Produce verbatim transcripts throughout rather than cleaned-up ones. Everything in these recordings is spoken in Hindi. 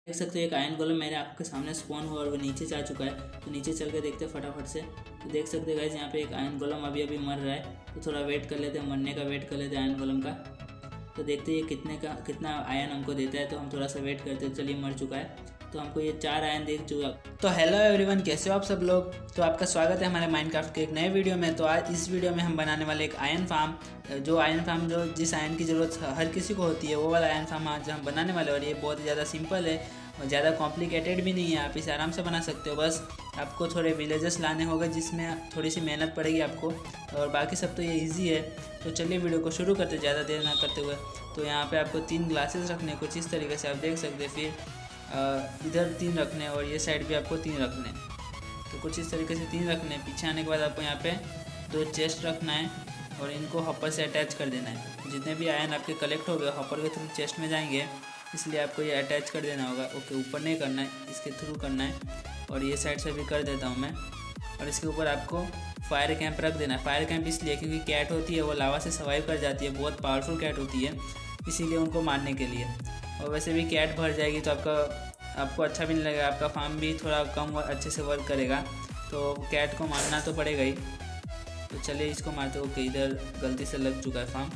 देख सकते हो एक आयन गोलम मेरे आपके सामने स्पॉन हुआ और वो नीचे जा चुका है। तो नीचे चल के देखते हैं फटाफट से। तो देख सकते हैं गाइस यहाँ पे एक आयन गोलम अभी अभी मर रहा है। तो थोड़ा वेट कर लेते हैं, मरने का वेट कर लेते हैं आयन गोलम का। तो देखते हैं ये कितने का कितना आयन हमको देता है। तो हम थोड़ा सा वेट करते हैं। चलिए मर चुका है, तो हमको ये चार आयन देख चुका। तो हेलो एवरीवन, कैसे हो आप सब लोग। तो आपका स्वागत है हमारे माइनक्राफ्ट के एक नए वीडियो में। तो आज इस वीडियो में हम बनाने वाले एक आयन फार्म, जो आयन फार्म जो जिस आयन की ज़रूरत हर किसी को होती है वो वाला आयन फार्म आज हम बनाने वाले। और ये बहुत ही ज़्यादा सिंपल है और ज़्यादा कॉम्प्लिकेटेड भी नहीं है, आप इसे आराम से बना सकते हो। बस आपको थोड़े विलेजेस लाने होंगे जिसमें थोड़ी सी मेहनत पड़ेगी आपको, और बाकी सब तो ये इजी है। तो चलिए वीडियो को शुरू करते, ज़्यादा देर ना करते हुए। तो यहाँ पे आपको तीन ग्लासेस रखने, कुछ इस तरीके से आप देख सकते हैं। फिर इधर तीन रखने और ये साइड भी आपको तीन रखने। तो कुछ इस तरीके से तीन रखने। पीछे आने के बाद आपको यहाँ पे दो चेस्ट रखना है और इनको हॉपर से अटैच कर देना है। जितने भी आयन आपके कलेक्ट हो गए हॉपर के थ्रू चेस्ट में जाएंगे, इसलिए आपको ये अटैच कर देना होगा। ओके, ऊपर नहीं करना है, इसके थ्रू करना है। और ये साइड से भी कर देता हूँ मैं। और इसके ऊपर आपको फायर कैंप रख देना है। फायर कैंप इसलिए क्योंकि कैट होती है वो लावा से सर्वाइव कर जाती है, बहुत पावरफुल कैट होती है, इसीलिए उनको मारने के लिए। और वैसे भी कैट भर जाएगी तो आपका आपको अच्छा भी नहीं लगेगा, आपका फार्म भी थोड़ा कम अच्छे से वर्क करेगा। तो कैट को मारना तो पड़ेगा ही। तो चलिए इसको मारते। ओके, इधर गलती से लग चुका है फार्म।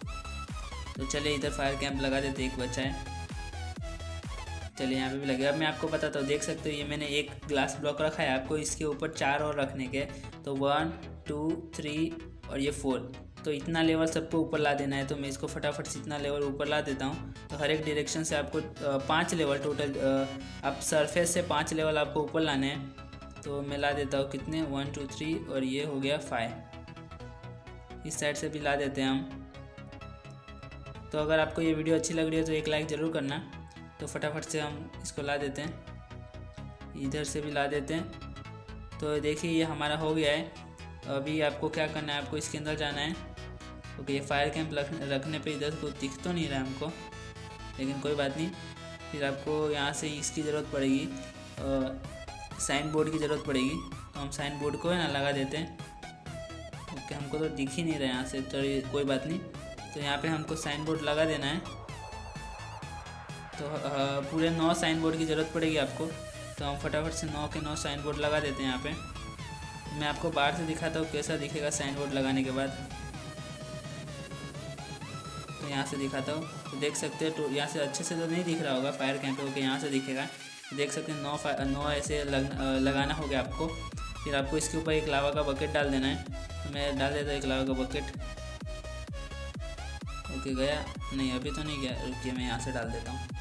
तो चलिए इधर फायर कैंप लगा देते, एक बच्चा है। चलिए यहाँ पे भी लगेगा। अब मैं आपको बताता हूँ, देख सकते हो ये मैंने एक ग्लास ब्लॉक रखा है, आपको इसके ऊपर चार और रखने के। तो वन टू थ्री और ये फोर, तो इतना लेवल सबको ऊपर ला देना है। तो मैं इसको फटाफट से इतना लेवल ऊपर ला देता हूँ। तो हर एक डायरेक्शन से आपको पाँच लेवल टोटल, आप सरफेस से पाँच लेवल आपको ऊपर लाने हैं। तो मैं ला देता हूँ कितने, वन टू थ्री और ये हो गया फाइव। इस साइड से भी ला देते हैं हम। तो अगर आपको ये वीडियो अच्छी लग रही है तो एक लाइक ज़रूर करना। तो फटाफट से हम इसको ला देते हैं, इधर से भी ला देते हैं। तो देखिए ये हमारा हो गया है। अभी आपको क्या करना है, आपको इसके अंदर जाना है। ओके, ये फायर कैंप रखने पे इधर को दिख तो नहीं रहा हमको, लेकिन कोई बात नहीं। फिर आपको यहाँ से इसकी ज़रूरत पड़ेगी, साइन बोर्ड की ज़रूरत पड़ेगी। तो हम साइन बोर्ड को है ना लगा देते हैं। ओके, हमको तो दिख ही नहीं रहा यहाँ से, तो ये कोई बात नहीं। तो यहाँ पे हमको साइन बोर्ड लगा देना है। तो पूरे नौ साइन बोर्ड की ज़रूरत पड़ेगी आपको। तो हम फटाफट से नौ के नौ साइन बोर्ड लगा देते हैं यहाँ पे। मैं आपको बाहर से दिखाता हूँ कैसा दिखेगा साइन बोर्ड लगाने के बाद। तो यहाँ से दिखाता हूँ, तो देख सकते हैं। तो यहाँ से अच्छे से तो नहीं दिख रहा होगा फायर कैंप। ओके, यहाँ से दिखेगा। देख सकते हैं नौ नौ ऐसे लग, लगाना हो गया आपको। फिर आपको इसके ऊपर एक लावा का बकेट डाल देना है। तो मैं डाल देता हूँ एक लावा का बकेट। ओके, गया नहीं, अभी तो नहीं गया। रुकिए, मैं यहाँ से डाल देता हूँ।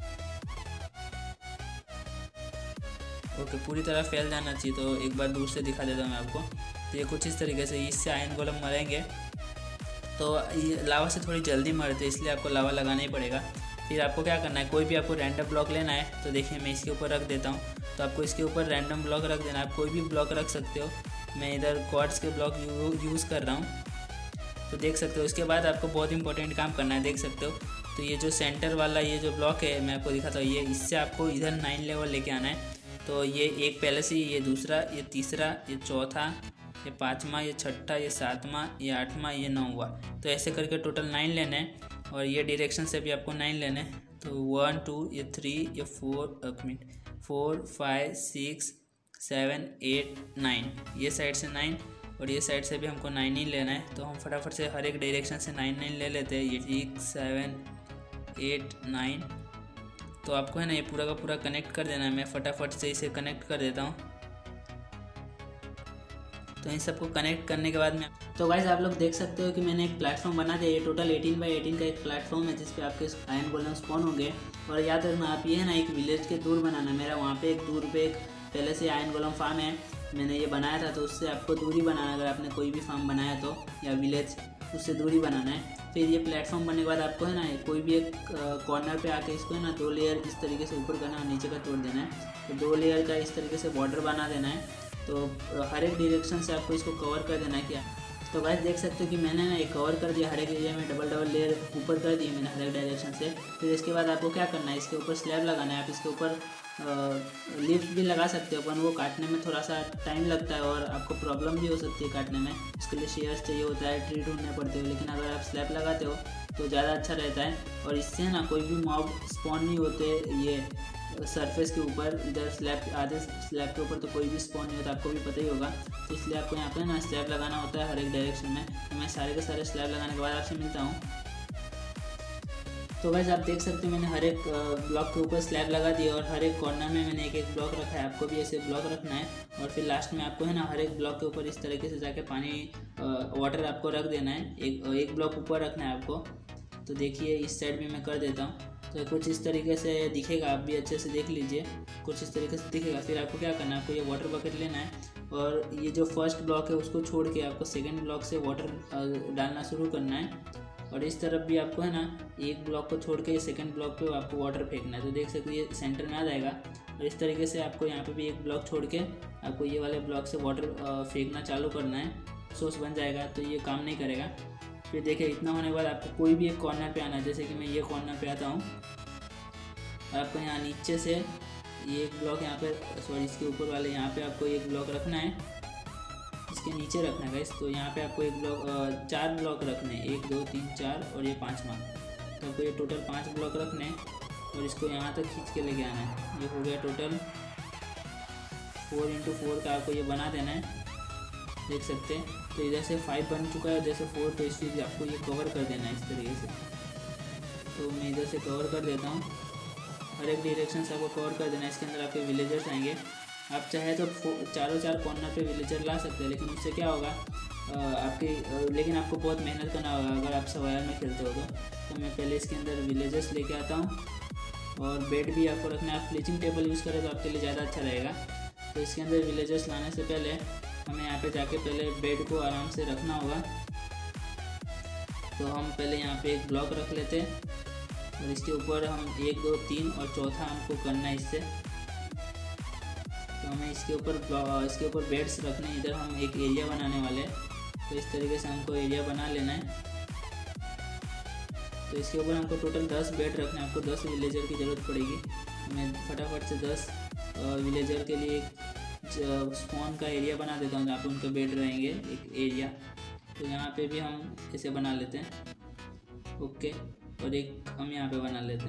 ओके, पूरी तरह फैल जाना चाहिए। तो एक बार दूर से दिखा देता हूँ मैं आपको। तो ये कुछ इस तरीके से, इससे आयन गोलम मरेंगे। तो ये लावा से थोड़ी जल्दी मरते, इसलिए आपको लावा लगाना ही पड़ेगा। फिर आपको क्या करना है, कोई भी आपको रैंडम ब्लॉक लेना है। तो देखिए मैं इसके ऊपर रख देता हूँ। तो आपको इसके ऊपर रैंडम ब्लॉक रख देना है। आप कोई भी ब्लॉक रख सकते हो। मैं इधर क्वार्ट्ज के ब्लॉक यू, यूज़ कर रहा हूँ। तो देख सकते हो। इसके बाद आपको बहुत इंपॉर्टेंट काम करना है, देख सकते हो। तो ये जो सेंटर वाला ये जो ब्लॉक है, मैं आपको दिखाता हूँ। ये इससे आपको इधर नाइन लेवल लेके आना है। तो ये एक पहले से, ये दूसरा, ये तीसरा, ये चौथा, ये पाँचवा, ये छठा, ये सातवां, ये आठवां, ये नौवां। तो ऐसे करके टोटल नाइन लेने हैं। और ये डायरेक्शन से भी आपको नाइन लेने हैं। तो वन टू, ये थ्री, ये फोर, एक minute, four five six seven eight nine, ये साइड से नाइन और ये साइड से भी हमको नाइन ही लेना है। तो हम फटाफट से हर एक डायरेक्शन से नाइन नाइन ले लेते हैं। ये सिक्स सेवन एट नाइन। तो आपको है ना ये पूरा का पूरा कनेक्ट कर देना है। मैं फटाफट से इसे कनेक्ट कर देता हूँ। तो इन सबको कनेक्ट करने के बाद में, तो गाइस आप लोग देख सकते हो कि मैंने एक प्लेटफॉर्म बना दिया। ये टोटल एटीन बाई एटीन का एक प्लेटफॉर्म है जिस पे आपके आयन गोलम स्पॉन होंगे। और याद रखना आप ये है ना एक विलेज के दूर बनाना। मेरा वहाँ पे एक दूर पे एक पहले से आयन गोलम फार्म है, मैंने ये बनाया था। तो उससे आपको दूरी बनाना, अगर आपने कोई भी फार्म बनाया तो, या विलेज, उससे दूरी बनाना है। फिर ये प्लेटफॉर्म बनने के बाद आपको है ना कोई भी एक कॉर्नर पे आके इसको है ना दो लेयर इस तरीके से ऊपर करना और नीचे का तोड़ देना है। तो दो लेयर का इस तरीके से बॉर्डर बना देना है। तो हर एक डायरेक्शन से आपको इसको कवर कर देना है। क्या तो गाइस देख सकते हो कि मैंने ना एक कवर कर दिया, हर एक एरिया में डबल डबल लेयर ऊपर कर दिए मैंने हर एक डायरेक्शन से। फिर इसके बाद आपको क्या करना है, इसके ऊपर स्लैब लगाना है। आप इसके ऊपर लिफ्ट भी लगा सकते हो, पर वो काटने में थोड़ा सा टाइम लगता है और आपको प्रॉब्लम भी हो सकती है काटने में। उसके लिए शेयर्स चाहिए होता है, ट्री ढूंढने पड़ते हो। लेकिन अगर आप स्लैब लगाते हो तो ज़्यादा अच्छा रहता है। और इससे ना कोई भी मॉब स्पॉन नहीं होते ये सरफेस के ऊपर इधर स्लैब, आधे स्लैब के ऊपर तो कोई भी स्पॉन नहीं होता, आपको भी पता ही होगा। तो इसलिए आपको यहाँ पे ना स्लैब लगाना होता है हर एक डायरेक्शन में। तो मैं सारे के सारे स्लैब लगाने के बाद आपसे मिलता हूँ। तो गाइस आप देख सकते हो मैंने हर एक ब्लॉक के ऊपर स्लैब लगा दिया और हर एक कॉर्नर में मैंने एक एक ब्लॉक रखा है। आपको भी ऐसे ब्लॉक रखना है और फिर लास्ट में आपको है ना हर एक ब्लॉक के ऊपर इस तरीके से जाके पानी वाटर आपको रख देना है। एक एक ब्लॉक ऊपर रखना है आपको। तो देखिए इस साइड भी मैं कर देता हूँ। तो कुछ इस तरीके से दिखेगा, आप भी अच्छे से देख लीजिए, कुछ इस तरीके से दिखेगा। फिर आपको क्या करना है, आपको ये वाटर बकेट लेना है और ये जो फर्स्ट ब्लॉक है उसको छोड़ के आपको सेकेंड ब्लॉक से वाटर डालना शुरू करना है। और इस तरफ भी आपको है ना एक ब्लॉक को छोड़ के सेकंड ब्लॉक पे आपको वाटर फेंकना है। तो देख सकते हो ये सेंटर में आ जाएगा। और इस तरीके से आपको यहाँ पे भी एक ब्लॉक छोड़ के आपको ये वाले ब्लॉक से वाटर फेंकना चालू करना है। सोर्स बन जाएगा तो ये काम नहीं करेगा। फिर देखिए इतना होने के बाद आपको कोई भी एक कॉर्नर पे आना है। जैसे कि मैं ये कॉर्नर पे आता हूँ और आपको यहाँ नीचे से ये एक ब्लॉक यहाँ पे, सॉरी इसके ऊपर वाले यहाँ पे आपको एक ब्लॉक रखना है, इसके नीचे रखना है गाइस। तो यहाँ पे आपको एक ब्लॉक, चार ब्लॉक रखने हैं, एक दो तीन चार और ये पाँचवा। तो आपको ये टोटल पांच ब्लॉक रखने हैं और इसको यहाँ तक खींच के लेके आना है। ये हो गया टोटल फोर इंटू फोर का आपको ये बना देना है, देख सकते हैं। तो इधर से फाइव बन चुका है, जैसे फोर, तो इसलिए आपको ये कवर कर देना है इस तरीके से। तो मैं इधर से कवर कर देता हूँ, हर एक डायरेक्शन से आपको कवर कर देना है। इसके अंदर आपके विलेजर्स आएंगे। आप चाहे तो चारों चार कॉर्नर पे विलेजर ला सकते हैं, लेकिन उससे क्या होगा आपके, लेकिन आपको बहुत मेहनत करना होगा अगर आप सर्वाइवल में खेलते हो तो। तो मैं पहले इसके अंदर विलेजर्स लेके आता हूँ और बेड भी आपको रखना है। आप फ्लीचिंग टेबल यूज़ करें तो आपके लिए ज़्यादा अच्छा रहेगा। तो इसके अंदर विलेजर्स लाने से पहले हमें यहाँ पे जाके पहले बेड को आराम से रखना होगा। तो हम पहले यहाँ पे एक ब्लॉक रख लेते हैं और इसके ऊपर हम एक दो तीन और चौथा हमको करना है इससे। तो हमें इसके ऊपर इसके ऊपर बेड्स रखने, इधर हम एक एरिया बनाने वाले हैं। तो इस तरीके से हमको एरिया बना लेना है। तो इसके ऊपर हमको टोटल दस बेड रखना है। आपको दस विलेजर की ज़रूरत पड़ेगी। मैं फटाफट से दस विलेजर के लिए एक स्पॉन का एरिया बना देता हूँ जहाँ पे उनके बेड रहेंगे, एक एरिया। तो यहाँ पे भी हम इसे बना लेते हैं, ओके। और एक हम यहाँ पे बना लेते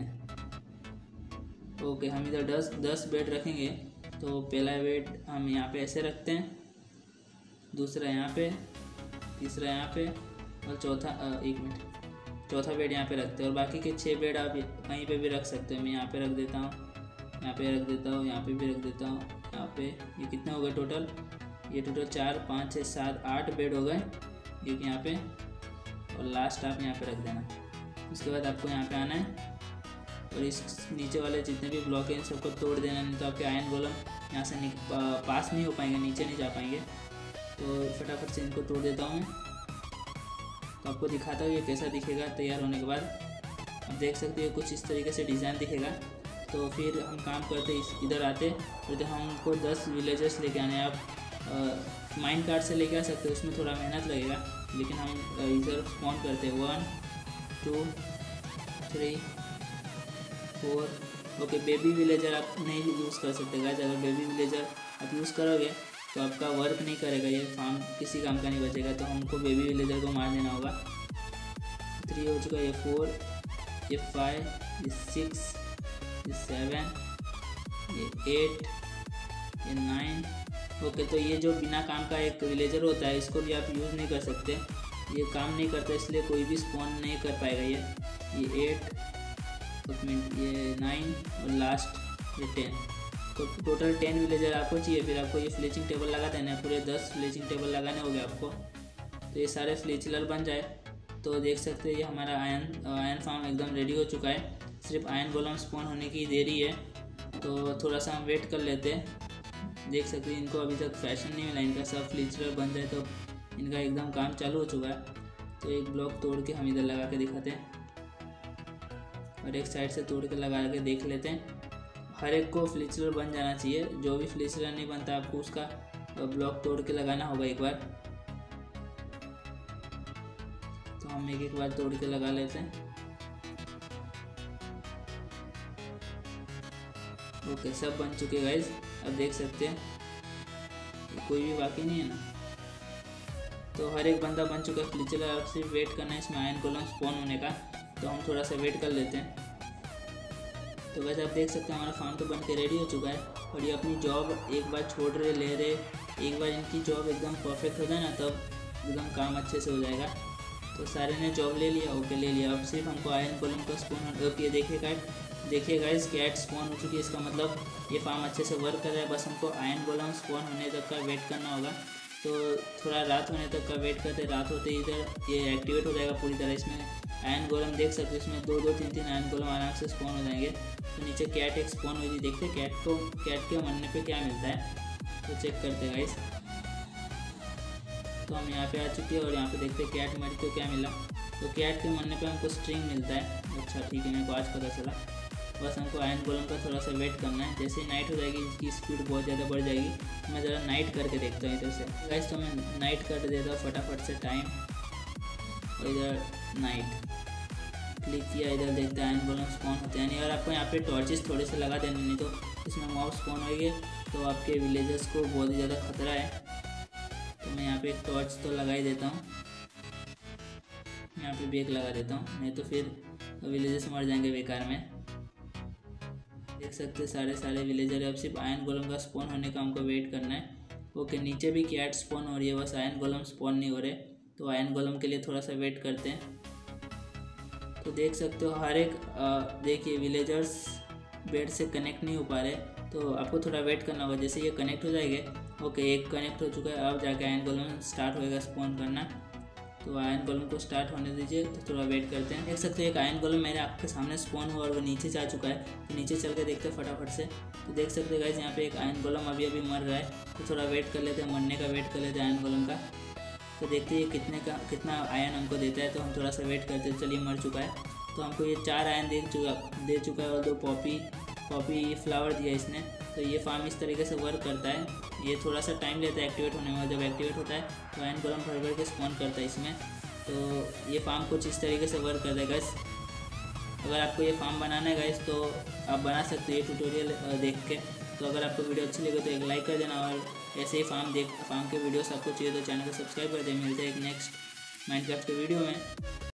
हैं, ओके। हम इधर दस दस बेड रखेंगे। तो पहला बेड हम यहाँ पे ऐसे रखते हैं, दूसरा यहाँ पे, तीसरा यहाँ पे और चौथा एक मिनट चौथा बेड यहाँ पे रखते हैं। और बाकी के छः बेड आप कहीं पे भी रख सकते हैं। मैं यहाँ पे रख देता हूँ, यहाँ पे रख देता हूँ, यहाँ पे भी रख देता हूँ, यहाँ पे। ये कितने हो गए टोटल? ये टोटल चार पाँच छः सात आठ बेड हो गए एक यहाँ पे। और लास्ट आप यहाँ पे रख देना। उसके बाद आपको यहाँ पे आना है और इस नीचे वाले जितने भी ब्लॉक हैं इन सबको तोड़ देना, नहीं तो आपके आयरन गोलम यहाँ से पास नहीं हो पाएंगे, नीचे नहीं जा पाएंगे। तो फटाफट से इनको तोड़ देता हूँ मैं। तो आपको दिखाता हूँ ये कैसा दिखेगा तैयार होने के बाद। आप देख सकते हो कुछ इस तरीके से डिज़ाइन दिखेगा। तो फिर हम काम करते इस इधर आते और इधर हमको दस विलेजर्स लेके आने हैं। आप माइन कार्ड से लेके आ सकते हो, उसमें थोड़ा मेहनत लगेगा, लेकिन हम इधर स्पॉन करते हैं। One two three four, okay. Baby villager आप नहीं यूज़ कर सकते गाइस। अगर बेबी विलेजर आप यूज़ करोगे तो आपका वर्क नहीं करेगा, ये फार्म किसी काम का नहीं बचेगा। तो हमको बेबी विलेजर को मार देना होगा। थ्री हो चुका, ये फोर, ये फाइव, ये सिक्स, ये सेवन, ये एट, ये नाइन, ओके। तो ये जो बिना काम का एक विलेजर होता है इसको भी आप यूज़ नहीं कर सकते, ये काम नहीं करता, इसलिए कोई भी स्पॉन नहीं कर पाएगा। ये ये एट, ये नाइन और लास्ट ये टेन। तो टोटल टेन विलेजर आपको चाहिए। फिर आपको ये फ्लीचिंग टेबल लगा देना है, पूरे दस फ्लीचिंग टेबल लगाने होंगे आपको। तो ये सारे फ्लीचलर बन जाए तो देख सकते हैं ये हमारा आयन आयन फार्म एकदम रेडी हो चुका है। सिर्फ आयन गोलम स्पॉन होने की देरी है। तो थोड़ा सा हम वेट कर लेते हैं। देख सकते हैं इनको अभी तक फैशन नहीं मिला, इनका सब फ्लीचलर बन जाए तो इनका एकदम काम चालू हो चुका है। तो एक ब्लॉक तोड़ के हम इधर लगा के दिखाते हैं और एक साइड से तोड़ के लगा के देख लेते हैं। हर एक को फ्लीचलर बन जाना चाहिए। जो भी फ्लीचलर नहीं बनता आपको उसका ब्लॉक तोड़ के लगाना होगा एक बार। तो हम एक एक बार तोड़ के लगा लेते हैं, ओके। सब बन चुके गाइस, अब देख सकते हैं कोई भी बाकी नहीं है ना। तो हर एक बंदा बन चुका है फ्लीचलर। अब सिर्फ वेट करना है इसमें आयन गोलम स्पॉन होने का। तो हम थोड़ा सा वेट कर लेते हैं। तो वैसे आप देख सकते हैं हमारा फार्म तो बन के रेडी हो चुका है। और ये अपनी जॉब एक बार छोड़ रहे ले रहे, एक बार इनकी जॉब एकदम परफेक्ट हो जाए ना तब एकदम काम अच्छे से हो जाएगा। तो सारे ने जॉब ले लिया, ओके ले लिया। अब सिर्फ हमको आयरन गोलम का स्पॉन ओके देखिए गाइस, देखिए गाइस कैट स्पॉन हो चुकी है। इसका मतलब ये फार्म अच्छे से वर्क कर रहा है। बस हमको आयरन गोलम स्पॉन होने तक का वेट करना होगा। तो थोड़ा रात होने तक का वेट करते, रात होते इधर ये एक्टिवेट हो जाएगा पूरी तरह। इसमें आयरन गोलम देख सकते हो, इसमें दो दो तीन तीन आयरन गोलम आराम से स्पॉन हो जाएंगे। तो नीचे कैट एक स्पॉन हुई थी, देखते कैट को कैट के मरने पे क्या मिलता है तो चेक करते हैं गाइस। तो हम यहाँ पे आ चुके हैं और यहाँ पे देखते हैं कैट मरी तो क्या मिला। तो कैट के मरने पे हमको स्ट्रिंग मिलता है। अच्छा ठीक है, मेरे को आज पता चला। बस हमको आयरन गोलम का थोड़ा सा वेट करना है। जैसे ही नाइट हो जाएगी इसकी स्पीड बहुत ज़्यादा बढ़ जाएगी। मैं ज़रा नाइट करके देखता हूँ इधर से गाइस। तो मैं नाइट कर देता हूँ फटाफट से टाइम, और इधर नाइट क्लिक किया। इधर देखते हैं आयरन गोलम स्पॉन होते हैं नहीं। और आपको यहाँ पे टॉर्चेस थोड़े से लगा देने, नहीं तो इसमें मॉब स्पॉन होंगे तो आपके विलेजर्स को बहुत ही ज़्यादा खतरा है। तो मैं यहाँ पे एक टॉर्च तो लगा ही देता हूँ, यहाँ पे भी एक लगा देता हूँ, नहीं तो फिर विलेजर्स मर जाएंगे बेकार में। देख सकते हैं सारे सारे विलेजर। अब सिर्फ आयरन गोलम का स्पॉन होने का हमको वेट करना है। ओके नीचे भी कैट स्पॉन हो रही है, बस आयरन गोलम स्पॉन नहीं हो रहे। तो आयरन गोलम के लिए थोड़ा सा वेट करते हैं। तो देख सकते हो हर एक देखिए विलेजर्स बेड से कनेक्ट नहीं हो पा रहे, तो आपको थोड़ा वेट करना होगा। जैसे ये कनेक्ट हो जाएंगे, ओके एक कनेक्ट हो चुका है। अब जाके आयरन गोलम स्टार्ट होएगा स्पॉन करना। तो आयरन गोलम को स्टार्ट होने दीजिए, तो थोड़ा वेट करते हैं। देख सकते हो एक आयरन गोलम मेरे आपके सामने स्पॉन हुआ और वो नीचे जा चुका है। तो नीचे चल के देखते हैं फटाफट से। तो देख सकते हैं गाइस यहाँ पे एक आयरन गोलम अभी अभी मर रहा है। तो थोड़ा वेट कर लेते हैं, मरने का वेट कर लेते हैं आयरन गोलम का। तो देखते हैं कितने का कितना आयरन हमको देता है। तो हम थोड़ा सा वेट करते हैं। चलिए मर चुका है। तो हमको ये चार आयरन दे चुका दे चुका है और दो पॉपी पॉपी फ्लावर दिया इसने। तो ये फार्म इस तरीके से वर्क करता है। ये थोड़ा सा टाइम लेता है एक्टिवेट होने में। जब एक्टिवेट होता है तो आयरन गोलम भर भर के स्पॉन करता है इसमें। तो ये फार्म कुछ इस तरीके से वर्क करता है गाइस। अगर आपको ये फार्म बनाना है गाइस तो आप बना सकते हो ये ट्यूटोरियल देख के। तो अगर आपको वीडियो अच्छी लगे तो एक लाइक कर देना, और ऐसे ही फार्म देख फार्म के वीडियोस आपको चाहिए तो चैनल को सब्सक्राइब कर दें। मिलते हैं एक नेक्स्ट माइनक्राफ्ट के वीडियो में।